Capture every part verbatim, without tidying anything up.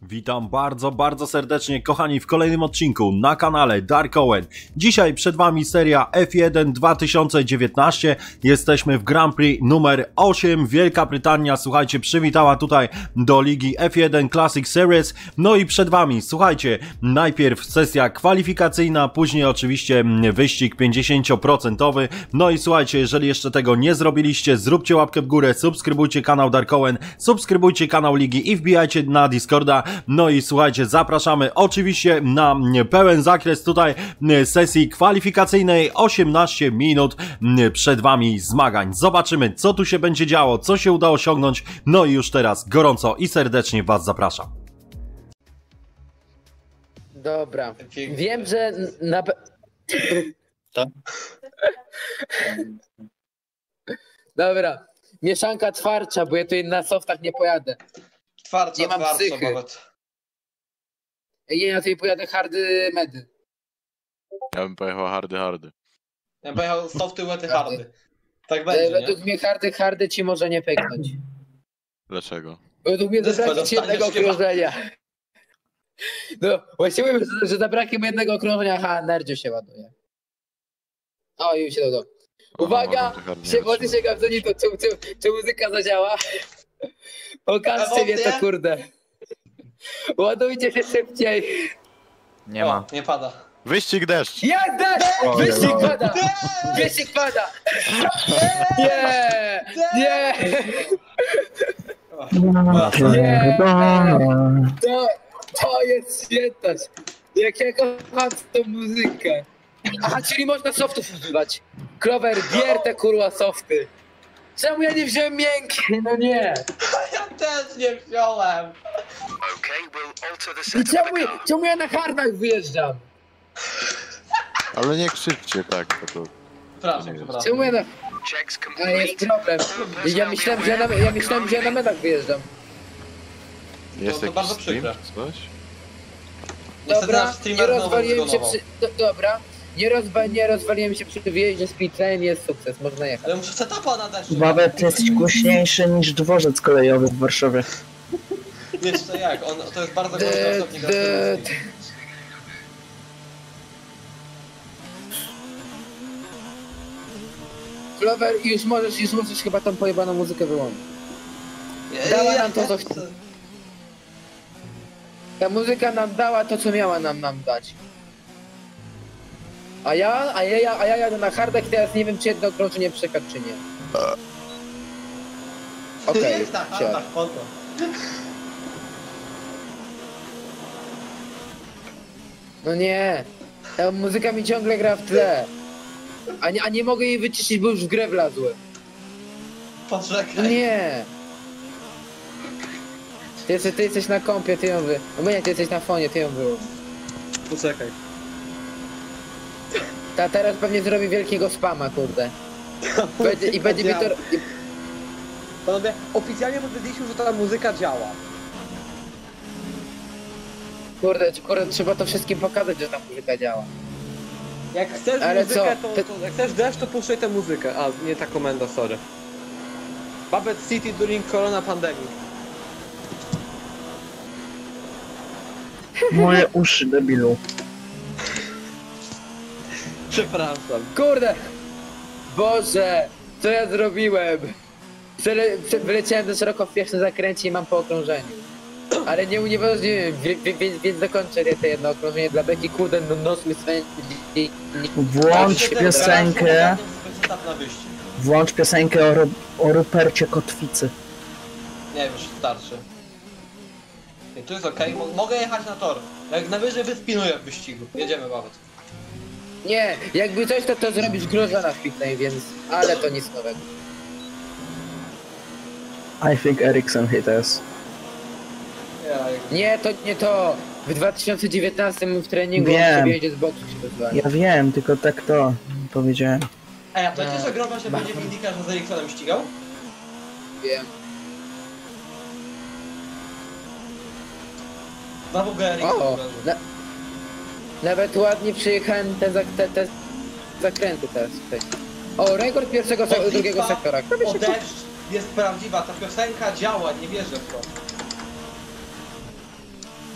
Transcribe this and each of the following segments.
Witam bardzo, bardzo serdecznie, kochani, w kolejnym odcinku na kanale Dark Owen. Dzisiaj przed wami seria F jeden dwa tysiące dziewiętnaście. Jesteśmy w Grand Prix numer osiem. Wielka Brytania, słuchajcie, przywitała tutaj do ligi F jeden Classic Series. No i przed wami, słuchajcie, najpierw sesja kwalifikacyjna, później oczywiście wyścig pięćdziesiąt procent. No i słuchajcie, jeżeli jeszcze tego nie zrobiliście, zróbcie łapkę w górę, subskrybujcie kanał Dark Owen, subskrybujcie kanał ligi i wbijajcie na Discorda. No i słuchajcie, zapraszamy oczywiście na pełen zakres tutaj sesji kwalifikacyjnej. osiemnaście minut przed wami zmagań. Zobaczymy, co tu się będzie działo, co się uda osiągnąć. No i już teraz gorąco i serdecznie was zapraszam. Dobra, wiem, że na... Tak? Dobra, mieszanka twardza, bo ja tutaj na softach nie pojadę. Twardza, Nie mam twardza psychy. nawet. Nie, ja tutaj pojadę hardy medy. Ja bym pojechał hardy, hardy. Ja bym pojechał softy, wety, Hardy. hardy. Tak E, będzie, według nie? mnie hardy, hardy ci może nie pęknąć. Dlaczego? Według mnie Dyspo zabraknie ci jednego dostaniesz chyba. okrążenia. No, właściwie mówię, że, że zabraknie mu jednego okrążenia, aha, nerdziu się ładuje. O, już się dodał. Uwaga, się wody się gawdzoni, to czy, czy, czy muzyka zadziała? Pokażcie mnie to, kurde. Ładujcie się szybciej. Nie O, ma. nie pada. Wyścig deszcz! Jazda! Wyścig pada! Wyścig pada! Nie! Nie! Nie! To, to jest świętość! Jak ja kocham tą muzykę! Aha, czyli można softów używać. Clover, bier te kurwa softy. Czemu ja nie wziąłem miękkie? No nie! Ja też nie wziąłem! I czemu, czemu ja na hardach wyjeżdżam? Ale nie krzyczcie tak, bo to... Przepraszam, przepraszam. Czemu ja na... A jest problem. Ja myślałem, że ja na, ja myślałem, że ja na medach wyjeżdżam. Jest to jakiś bardzo stream przykre. czy coś? Niestety Dobra, nasz nie streamer znowu rozwaliłem się zgonował. przy... Do, dobra, nie, rozwa... nie rozwaliłem się przy wyjeździe z Pitlane'em, jest sukces, można jechać. Ale muszę setupa na deszczu. Babet jest głośniejszy niż dworzec kolejowy w Warszawie. Jeszcze jak, on, to jest bardzo D- głośny osobnik d- gastronomii. Clover, już możesz, już możesz chyba tą pojebaną muzykę wyłączyć. Ja- Dała ja nam to, co chcę. chce. Ta muzyka nam dała to, co miała nam nam dać. A ja, a ja, a ja jadę na hardach i teraz nie wiem, czy jedno okrążenie przekaz, czy nie. Okej, Jest na siad. handach, foto. No nie, ta muzyka mi ciągle gra w tle. A nie, a nie mogę jej wyciszyć, bo już w grę wlazłem. No Poczekaj. nie. Ty jesteś, ty jesteś na kompie, ty ją wy... No bo nie, ty jesteś na fonie, ty ją wy... Poczekaj. Ta teraz pewnie zrobi wielkiego spama, kurde. Będzie, I będzie mi to... i- Panowie, oficjalnie powiedzieliśmy, że ta muzyka działa. Kurde, kurde, trzeba to wszystkim pokazać, że ta muzyka działa. Jak chcesz Ale muzykę, co? to, Ty- to jak chcesz deszcz, to puszczaj tę muzykę. A, nie ta komenda, sorry. Babet City during Corona Pandemic. Moje uszy, debilu. Przepraszam. Kurde! Boże! Co ja zrobiłem? Przele... prze- Wyleciałem do szeroko w pierwszym zakręcie i mam po okrążeniu. Ale nie unieważniłem, więc, więc, więc dokończę te jedno okrążenie dla Beki. Kurde, no nos mi swędzi. Włącz piosenkę, Setup na wyścig. włącz piosenkę o, Ru- o Rupercie Kotwicy. Nie wiem, już starczy. I tu jest okej, Mo- mogę jechać na tor. Jak najwyżej wyspinuję w wyścigu. Jedziemy, Babet. Nie, jakby coś to to zrobisz Grożana w Pitney, więc... Ale to nic nowego. I think Ericsson hit us. Ja, jak- Nie, to nie to. W dwa tysiące dziewiętnastym w treningu Wiem. on sobie jedzie z boksu się rozwali. Ja wiem, tylko tak to powiedziałem. Ej, a to wiecie, że Groba się będzie w Indikarze z Eriksonem ścigał? Wiem. Znowu go Erikson O, uderzył. na, nawet ładnie przyjechałem te, zak- te, te zakręty teraz tutaj. O, rekord pierwszego, se Modlitwa drugiego sektora. Kto by o się deszcz jest prawdziwa, ta piosenka działa, nie wierzę w to.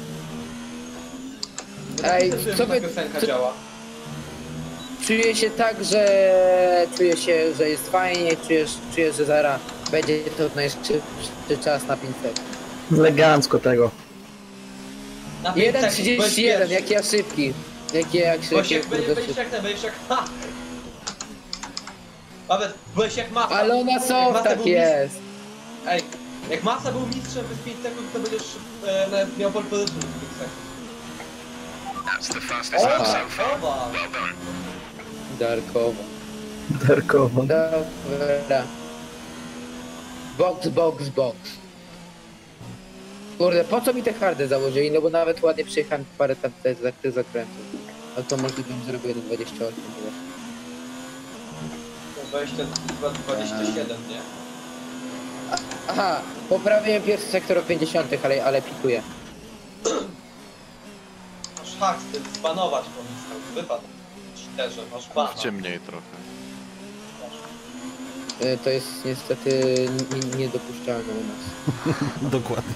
Ej, co co ta wy- piosenka co- działa? Czuję się tak, że czuję się, że jest fajnie, czujesz, czuję, że zaraz będzie to najszybszy czas na pięćset. Elegancko tego. Na pięć jeden sekund, trzydzieści byłeś jeden, pierwszy. jak ja szybki. Jak ja jak Byłeś szybki. jak, byłeś, kurde, byłeś szybki. jak ten, byłeś jak... Ha! Nawet byłeś jak Masa. Ale ona Jak są, Masa tak był jest. Mistrz... Ej, jak Masa był mistrzem przez pięć sekund, to będziesz e, na- miał pole position w pięć sekund. Oba! Darkowo. Darkowo. Dobra. Box, box, box. Kurde, po co mi te hardy założyli? No bo nawet ładnie przyjechałem parę tam tych za- tych zakrętów. No to może bym zrobił jeden dwadzieścia osiem. dwadzieścia, dwadzieścia siedem, nie? Aha, poprawiłem pierwszy sektor o pięćdziesiąt, ale, ale pikuję. Masz hak, ty zbanować powinien. Wypadł. Cheaterze, masz bana. Mówcie mniej trochę. Y, To jest niestety nie- niedopuszczalne u nas. Dokładnie.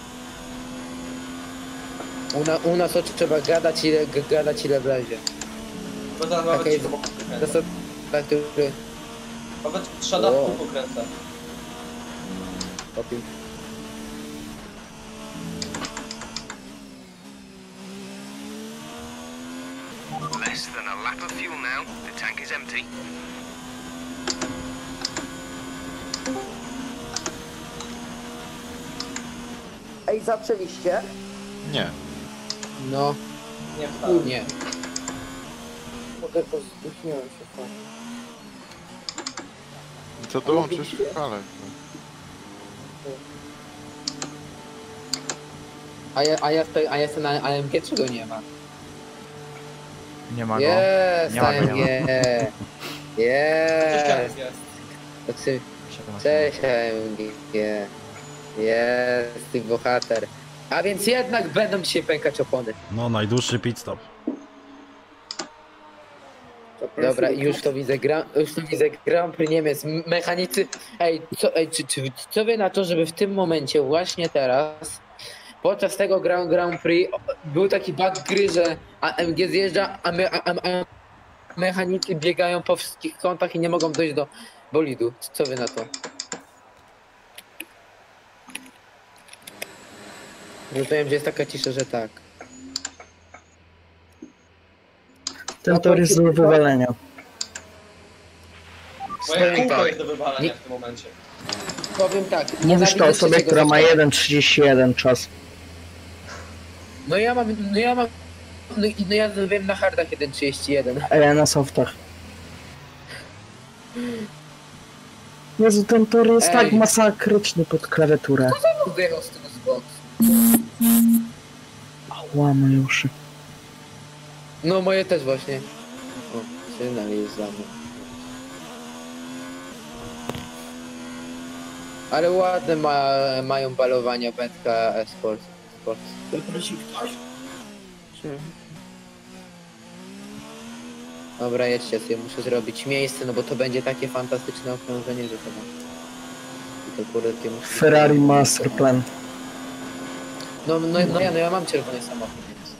U, na, u nas oczy trzeba gadać ile, g- gadać ile wlezie. Bo teraz Taka nawet jest ci pokręcę. zasada, który... Nawet trzeba w O. kół pokręcę. Popił. Less than a lap of fuel now. The tank is empty. Ej, zaczęliście? Nie. No, Nie wcale. nie. Mogę to zduchniłem się fajnie. To dołączysz w hale. A ja, a ja, stoi, a ja jestem na A M G, czego nie ma? Nie ma go. Jest Nie ma go, nie A M G. Cześć, Jest. Kamil. To ty- Cześć A M G. Jest, ty bohater. A więc jednak będą dzisiaj pękać opony. No, najdłuższy pit stop. Dobra, już to widzę, gra, już to widzę Grand Prix Niemiec, M- mechanicy, ej, co, ej czy, czy, co wy na to, żeby w tym momencie, właśnie teraz, podczas tego Grand, Grand Prix o, był taki bug gry, że A M G zjeżdża, a, my, a, a, a mechanicy biegają po wszystkich kątach i nie mogą dojść do bolidu. Co wy na to? Rozumiem, że jest taka cisza, że tak. Ten tor jest do wywalenia. Moje Powiem kółko tak, jest do wywalenia nie- w tym momencie. powiem tak. Mówisz to nienawidzę osobie, trzeciego która ma sektora. jeden trzydzieści jeden czas. No ja mam, no ja mam, no, i- no ja wiem na hardach jeden trzydzieści jeden. A ja na softach. Jezu, ten tor jest Ej. tak masakryczny pod klawiaturę. Wyjechał z tego z boku. Łamy uszy. No moje też właśnie. O, sygnał jest za mną. Ale ładne ma, mają balowania wędka e-sports. Sports. Dobra, jedźcie sobie, muszę zrobić miejsce, no bo to będzie takie fantastyczne okrążenie, że to ma. I to kurde, takie muszę... Ferrari Master Plan. No, no, no, ja, no ja mam czerwony samochód, więc...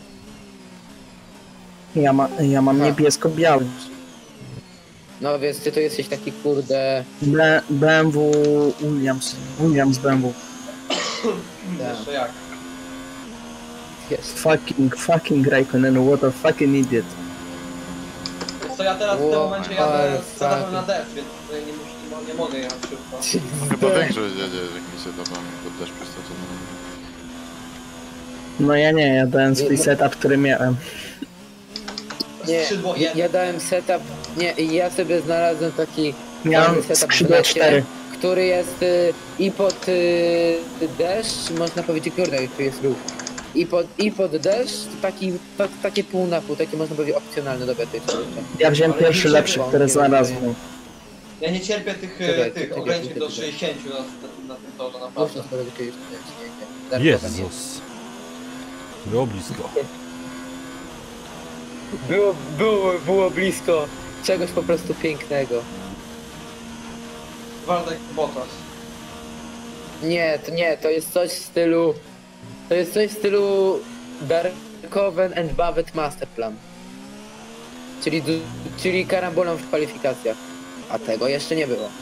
Ja, ma, ja mam Ha. niebiesko-biały. No więc ty to jesteś taki kurde... B- B M W Williams. Williams B M W. Tak. Jeszcze jak? Jest. Fucking, fucking Raikkonen, what a fucking idiot. Wiesz co, ja teraz w tym Wow, momencie ale jadę zadałem fucking. na deszcz, więc tutaj nie, muszę, nie, nie mogę jechać szybko. Chyba większość jedzie, jak mi się da pod deszcz przystaczoną. No ja nie, ja dałem swój setup, który miałem. Nie, Skrzydło ja, jeden. ja dałem setup, nie, ja sobie znalazłem taki Miałem fajny setup w skrzydło necie, cztery. który jest y, i pod y, deszcz, można powiedzieć, kurde, tu jest ruch. I pod, i pod deszcz, taki, to, takie pół na pół, takie można powiedzieć opcjonalne, dobra, to jest Ja wziąłem Ale pierwszy nie lepszy, czerwony, który nie znalazłem. Ja nie cierpię tych, Czekaj, e, tych czekaj, ograniczeń czekaj, do czekaj. sześćdziesięciu na, na, na tym torze, Można naprawdę. powiedzieć, że jest nie, nie, nie, nie. Jezus. Było blisko. Było, było, było blisko czegoś po prostu pięknego. Waldek Bottas. Nie, to nie, to jest coś w stylu... To jest coś w stylu Dark Verkoven and Bavet Masterplan. Czyli, du- czyli karambolą w kwalifikacjach. A tego jeszcze nie było.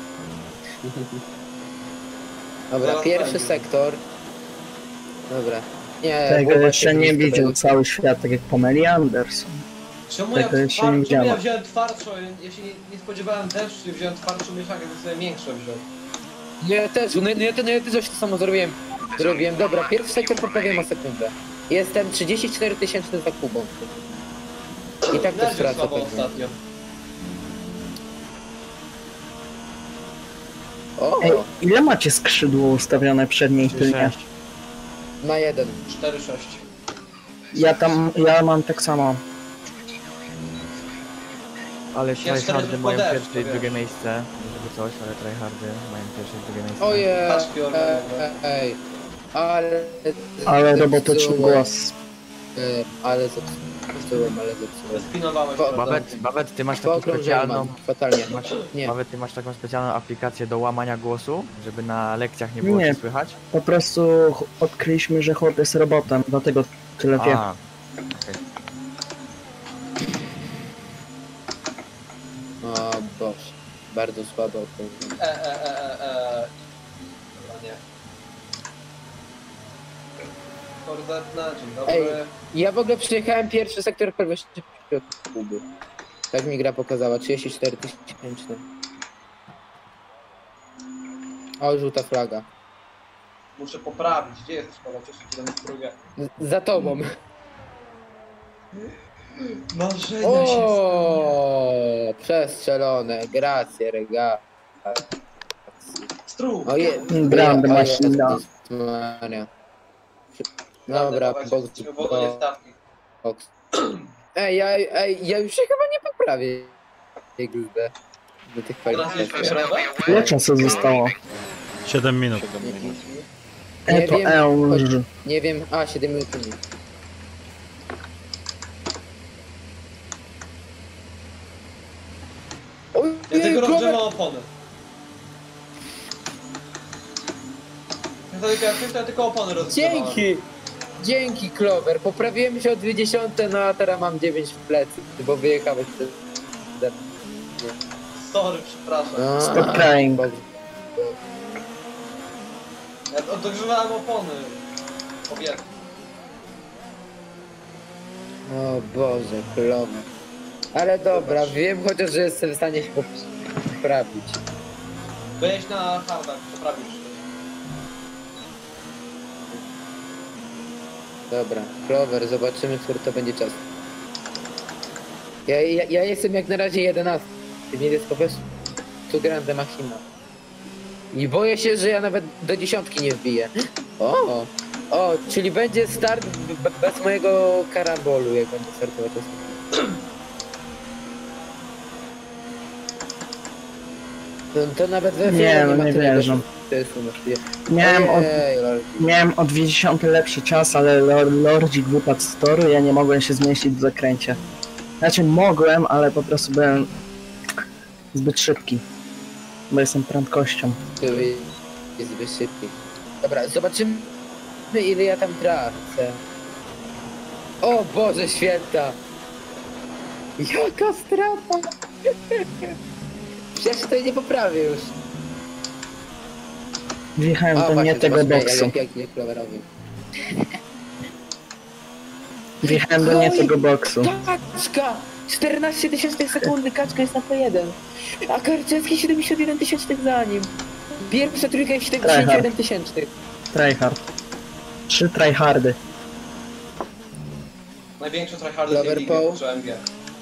Dobra, Zaraz pierwszy będzie. sektor. Dobra. Nie, Tego było jeszcze właśnie nie blisko widział tego. cały świat, tak jak Pameli Anderson. Czemu ja, Tego jeszcze twar- nie czemu ja widziałem. wziąłem twardszą, ja się nie, nie spodziewałem deszczu i wziąłem twardszą mieszankę, to sobie większą wziąłem. No ja też, no, no ja, te- no ja też coś to samo zrobiłem. Zrobiłem, dobra, pierwszy sektor poprawiłem o sekundę. Jestem trzydzieści cztery tysięczny za Kubą. I tak to Nerdzie stracę słabo pewnie. ostatnio. O, Ej, ile macie skrzydło ustawione przednie i tylnie? sześć. na jeden. cztery sześć. Ja tam, ja mam tak samo. Ale Ja cztery tryhardy mają podeszły, pierwsze i wiesz. drugie miejsce. Żeby coś, ale tryhardy mają pierwsze i drugie miejsce. Ojej, Paczki e, organowe. e, ej. Ale... Ale robotyczny zepsułem, głos. e, Ale zepsułem, ale zepsułem. Spinowałeś Bo- prawda? Babet, Babet, ty masz taką Pookrążyłem specjalną... mam, fatalnie. Masz, Nie. Babet, ty masz taką specjalną aplikację do łamania głosu, żeby na lekcjach nie było Nie. cię słychać? Po prostu ch- odkryliśmy, że chłop jest robotem, dlatego tyle wie. A, okej. O Boże, bardzo słabo okrążyłem. E, e, e, e, e. Dobra, nie. Korzetna, dzień dobry. Ej. Ja w ogóle przyjechałem pierwszy sektor prawie od Kuby. Tak mi gra pokazała, trzydzieści cztery tysięczne. O, żółta flaga. Muszę poprawić. Gdzie jesteś, Paweł? Cieszę się, że drugie. Z- Za tobą. Marzenia się O, przestrzelone, grazie, rega. Strów. Oje, Grand o machina. Jezus Maria. Dobra, box, Wodonie stawki. box. Ej, ja, ej, ja już się chyba nie poprawię. Gildę. Do tych Teraz jest kwalifikacji. środek? Ile czasu zostało? siedem minut. siedem minut. E Nie to wiem, Elż. Nie wiem, a siedem minut nie. Oj, Ja tylko Robert, rozgrzewam opony. Ja tylko, ja tylko, ja tylko opony rozgrzewałem. dzięki! Dzięki, Clover. Poprawiłem się o dwie dziesiąte, no a teraz mam dziewięć w plecy, bo wyjechałeś przed... Sorry, przepraszam. A, Stop crying. Boże. Ja dogrzewałem opony. Kobiety. O Boże, Clover. Ale dobra, wiem chociaż, że jestem w stanie się poprawić. Weź na hardach, poprawisz. Dobra, Clover, zobaczymy, który to będzie czas. Ja, ja, ja jestem jak na razie jedenasty, więc jest po prostu tu grande machina. I boję się, że ja nawet do dziesiątki nie wbiję. O, o, czyli będzie start be- bez mojego karambolu, jak będę startować. To, to nawet we Nie, filmie no ma nie tyle wierzę. To jest umożliwe. Miałem od, Ojej, lol. miałem o dwie dziesiąte lepszy czas, ale lor, Lordzik wypadł z toru i ja nie mogłem się zmieścić w zakręcie. Znaczy mogłem, ale po prostu byłem zbyt szybki. Bo jestem prędkością. Który jest zbyt szybki. Dobra, zobaczymy, ile ja tam tracę. O Boże święta! Jaka strata! Przecież to nie poprawię już. Wjechałem A, do właśnie, nie tego zobaczmy, boksu. Jak, jak, jak Cloverowi. Wjechałem do nie Oj, tego boksu. Kaczka! czternaście tysięcy sekundy, kaczka jest na P jeden. A Karczewski siedemdziesiąt jeden tysięcznych za nim. Pierwsza trójka jest siedemdziesiąt jeden tysięcznych. Tryhard. Trzy tryhardy. Największy tryhardy Lover z ligi, Paul. czy M G.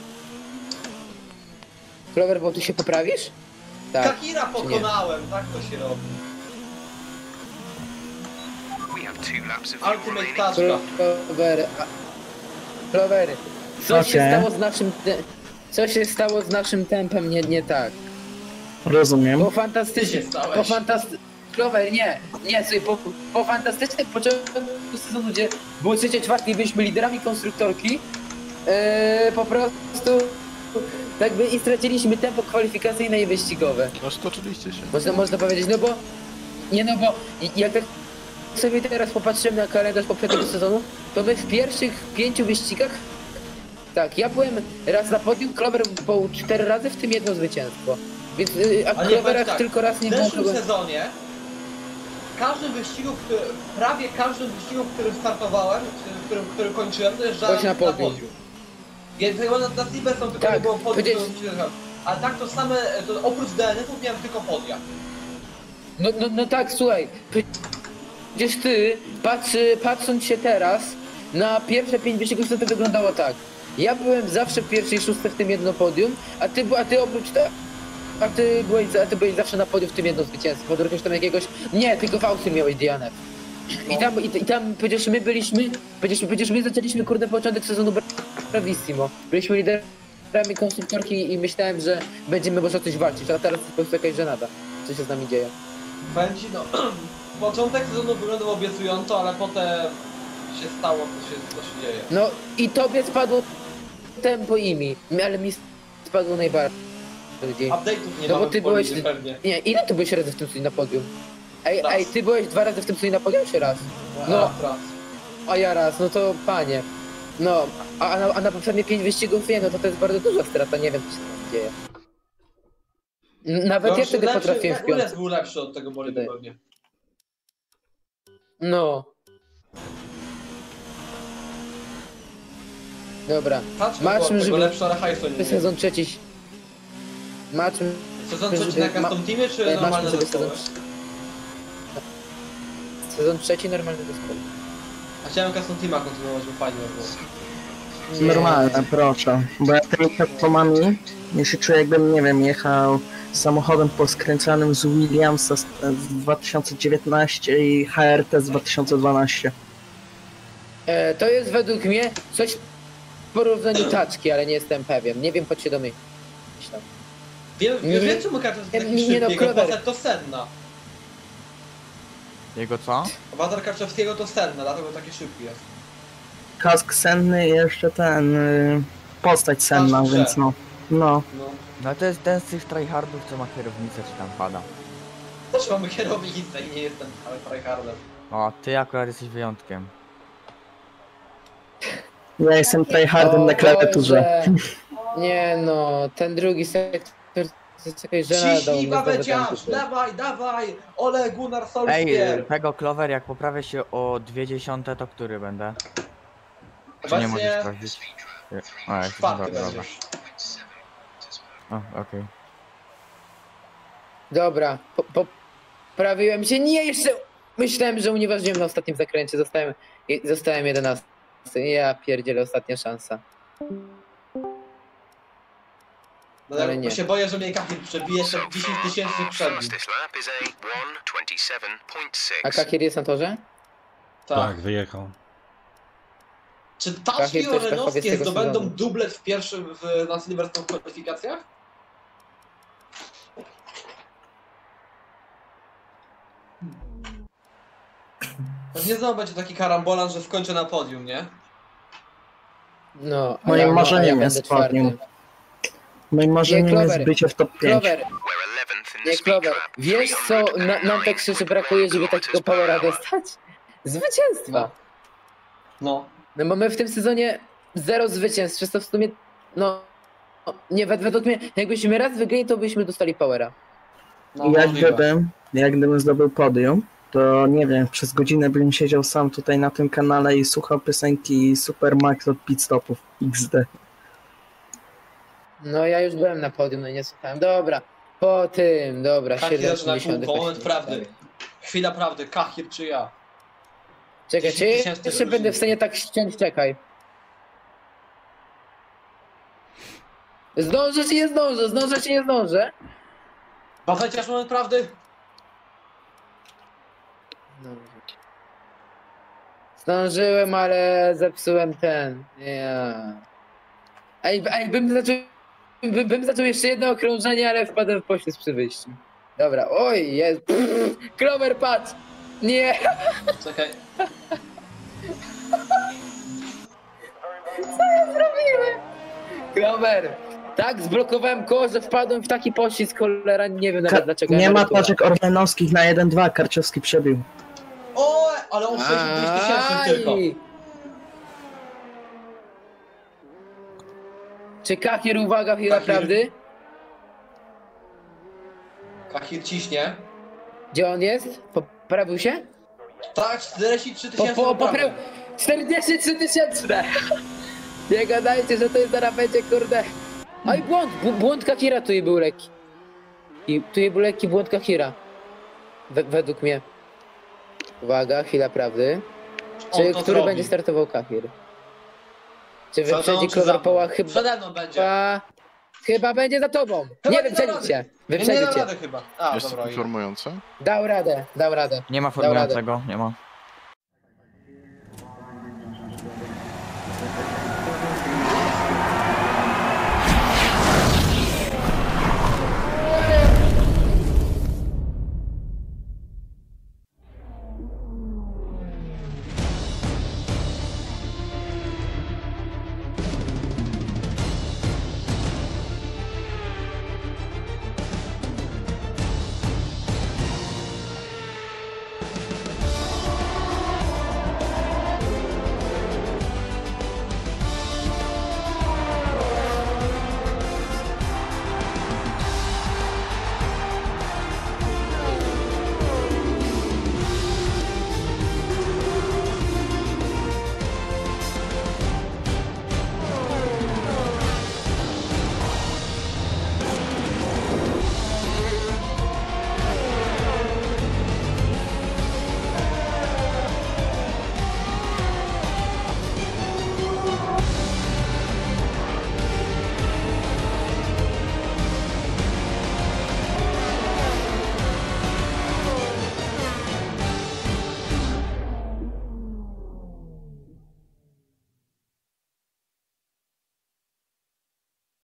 Clover, bo ty się poprawisz? Tak. Kakira pokonałem, tak to się robi. We have two laps of Ultimate fuel taczka. Clover, a... Clover, co się Okej. stało z naszym te... co się stało z naszym tempem nie, nie tak? Rozumiem. Po Ty fantastycznie, się stałeś. po fantasty... Clover, nie, nie, słuchaj, po, po fantastycznym początku sezonu, gdzie było trzecie, czwarte i byliśmy liderami konstruktorki, yy, po prostu jakby i straciliśmy tempo kwalifikacyjne i wyścigowe. No stoczyliście się. Można, można powiedzieć, no bo, nie no bo, jak tak sobie teraz popatrzymy na kalendarz poprzedniego sezonu, to my w pierwszych pięciu wyścigach, tak, ja byłem raz na podium, Clover był cztery razy, w tym jedno zwycięstwo. Więc yy, a Ale nie, Cloverach tak, tylko raz nie w było. zeszłym kogo- sezonie, w każdym wyścigu, w którym, prawie każdym wyścigu, w którym startowałem, w którym, w którym kończyłem, dojeżdżałem Byłeś na na podium. podium. Więc chyba na, na Silverstone tylko Tak, nie było podium, powiedziałeś- którym się- ale tak to same, to oprócz D N F-ów miałem tylko podia. No, no, no tak, słuchaj, przecież ty, patrz, patrząc się teraz, na pierwsze pięć wyścigów, to to wyglądało tak. Ja byłem zawsze w pierwszej szóstce w tym jedno podium, a ty, a ty oprócz te, a ty byłeś, a ty byłeś zawsze na podium w tym jedno zwycięstwo, do jakiegoś tam jakiegoś, nie, tylko w Austrii miałeś D N F. I tam, i, i tam przecież my byliśmy, przecież, przecież my zaczęliśmy kurde początek sezonu bravissimo. Byliśmy liderami konstruktorki i myślałem, że będziemy może o coś walczyć, a teraz po prostu jakaś żenada, co się z nami dzieje. Powiem ci, no, początek sezonu wyglądał obiecująco, ale potem się stało, co się, co się dzieje. No i tobie spadło tempo i mi, ale mi spadło najbardziej. Update'ów nie No mamy bo ty w Polsce byłeś, pewnie. nie, ile ty byłeś razy w tym sezonie na podium? Ej, Raz. ej, ty byłeś dwa razy w tym sezonie na podium czy raz? No. Raz, raz. A ja raz, no to panie. No, a, a, na, a na poprzednie pięć wyścigów nie, no to to jest bardzo duża strata, nie wiem co się tam dzieje. N- Nawet ja Gorszy, wtedy lepszy, potrafiłem w Ules piątce. był lepszy od tego bolidu Tutaj. pewnie. No. Dobra, Patrzmy, Maczmy, było tego żeby- lepszy, ale hajsu nie miał. sezon trzeci. Maczmy, Sezon trzeci żeby na ma- custom teamie, czy maczmy normalne sobie zespoły? sezon, sezon trzeci normalny zespół. A chciałem custom teama kontynuować, bo fajnie było. Nie. Normalne, proszę. Bo ja tymi platformami, ja się czuję jakbym, nie wiem, jechał samochodem poskręcanym z Williamsa z, z dwa tysiące dziewiętnaście i H R T z dwa tysiące dwanaście. E, to jest według mnie coś w porównaniu taczki, ale nie jestem pewien. Nie wiem, choć się domyślam. Wiem, Nie- wiem czemu każdy jest nie- taki nie, szybki, no, jego Clover. postać to senna. Jego co? Awatar Karczewskiego to senna, dlatego taki szybki jest. Kask senny i jeszcze ten... Y, postać senna, Kask więc grze. no. No. No. No to jest ten z tych tryhardów, co ma kierownicę, czy tam pada. Też mamy kierownicę i nie jestem ale tryhardem. O, ty akurat jesteś wyjątkiem. Ja jestem tryhardem na klawiaturze. Boże. Nie no, ten drugi sektor to jest jakaś żenada. Ciśnij u mnie babę znowu tam dziarz, tutaj. dawaj, dawaj! Ole Gunnar Ej, Solskjaer! tego Clover, jak poprawię się o dwie dziesiąte, to który będę? Czy nie możesz Obecnie sprawdzić? O, jak czwarty dobra, dobra. będziesz. O, okej. Dobra, po, poprawiłem się. Nie, jeszcze myślałem, że unieważniłem na ostatnim zakręcie. Zostałem, zostałem jedenasty. Ja pierdzielę, ostatnia szansa. No, Ale ale nie. się boję, że mnie Kahir przebije jeszcze dziesięć tysięcy przed nim. Fastest lap is a one twenty-seven point A six. Kakir jest na torze? Tak. Tak, wyjechał. Czy Kahir Taczki też pechowiec Orenowskie tego zdobędą sezonu. dublet w pierwszym w, na Silverstone kwalifikacjach? Pewnie znowu będzie taki karambolan, że skończę na podium, nie? No, a Moim ja- a marzeniem ja jest będę czwarty. podium. Moim marzeniem Clover. jest bycie w top pięć. Clover, We're eleventh in the nie speed Clover. trap. Wiesz co na, nam tak szczerze brakuje, żeby takiego powera dostać? Zwycięstwa. No. No bo my w tym sezonie zero zwycięstw, przez to w sumie, no, nie, wed- według mnie, jakbyśmy raz wygrali, to byśmy dostali powera. No, Jak możliwe. gdybym, jak gdybym zdobył podium, to nie wiem, przez godzinę bym siedział sam tutaj na tym kanale i słuchał piosenki Super Max od Pit Stopów X D. No ja już byłem na podium, no i nie słuchałem. Dobra, po tym, dobra, Kahir siedem na osiemdziesiąt. kółko, moment prawdy. Chwila prawdy, Kahir czy ja? Czekaj, czy dziesięć tysięcy jeszcze różnic. będę w stanie tak ściąć, czekaj. Zdążę czy nie zdążę, zdążę czy nie zdążę? Paweciarz, moment prawdy? Zdążyłem, ale zepsułem ten. Ja. Ej, ej bym zaczął. Bym, bym zaczął jeszcze jedno okrążenie, ale wpadłem w poślizg przy wyjściu. Dobra, oj, jest. Clover, patrz! Nie! Czekaj. Clover! Tak, zblokowałem koło, że wpadłem w taki poślizg, cholera, nie wiem nawet Ka- dlaczego. nie ma emerytura. taczek orlenowskich na jeden dwa, Karczewski przebił. O, ale on sześćdziesiąt tysięcy tylko. Aj! Czy Kahir, uwaga, chwila Kahir. prawdy? Kahir ciśnie. Gdzie on jest? Poprawił się? Tak, czterdzieści trzy Po, tysięcy po, poprawił. czterdzieści trzy tysięczne! Nie gadajcie, że to jest zaraz będzie, kurde. Oj, błąd! B błąd Kahira tu był lekki. I tu był lekki błąd Kahira. We według mnie. Uwaga, chwila prawdy. Czy On to który zrobi. będzie startował Kahir? Czy Za wyprzedzi mną, czy za Clover mną? Poła? Chyba, Przede mną będzie. chyba, chyba będzie za tobą. Chyba Nie nie da wyprzedzicie. rady. Nie, nie da Wyprzedzicie. rady chyba. A, Jest dobra. informujące? Dał radę, dał radę. Nie ma Dobra, formującego, nie ma.